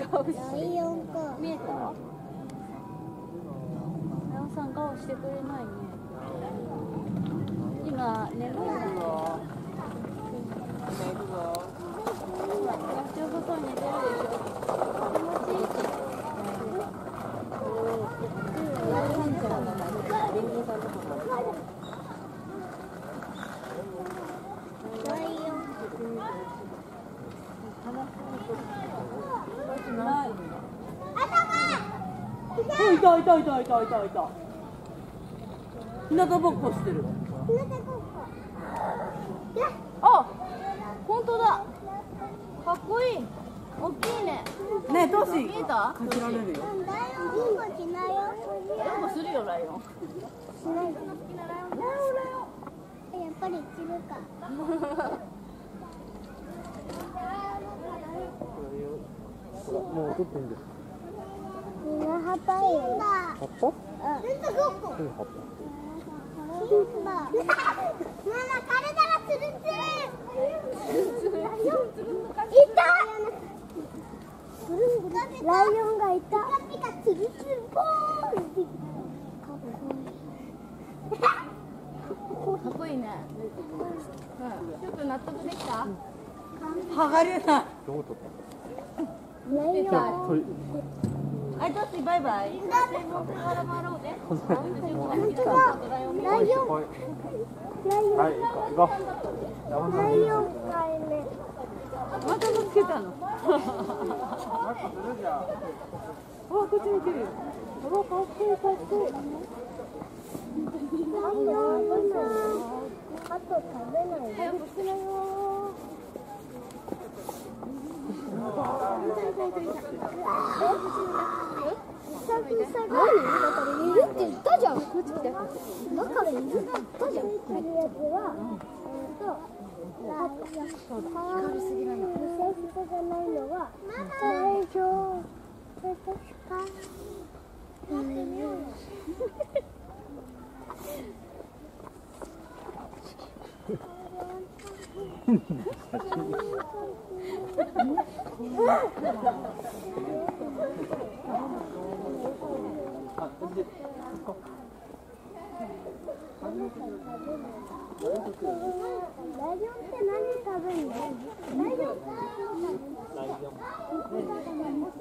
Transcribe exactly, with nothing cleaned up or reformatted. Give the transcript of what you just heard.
イオンか。 見えた？ライオンさん顔してくれないね。今眠いの。野鳥外に出るでしょ。気持ちいいし。 ライオン。 いたいたいたいたいたいた。日向ぼっこしてる。 あ、本当だ。かっこいい。大きいね。 ねえ、トシ。 見えた？ かけられるよ。 ライオンごっこしないよ。 ライオンもするよ、ライオン。 しない。ライオンライオン。やっぱりするか。 もう取っていいんですか？ みんな葉っぱいい。 葉っぱ？ うん。 どういう葉っぱ？ ママ、体がツルツル。いた。ライオンがいた。ピカピカツルツルポーンって。 かっこいいね。うん。ちょっと納得できた？ 剥がれない。 どう取った？ ライオン。 取り。 はい、トシバイバイ。 本当だ。ライオン。ライオン。 はい、行こう。行こう。 ライオンがいる。 また見つけたの。 あ、こっち見てるよ。うわ、かっこいい、かっこいい。 ライオンはあと食べない。 早くしなよ。 ウサギさんがだからいるって言ったじゃん。こっち来て。だからいるって言ったじゃん。このやつは、えっと、光りすぎないの。無性質じゃないのは大丈夫ですか？うん。ライオンって何食べるの？ライオン。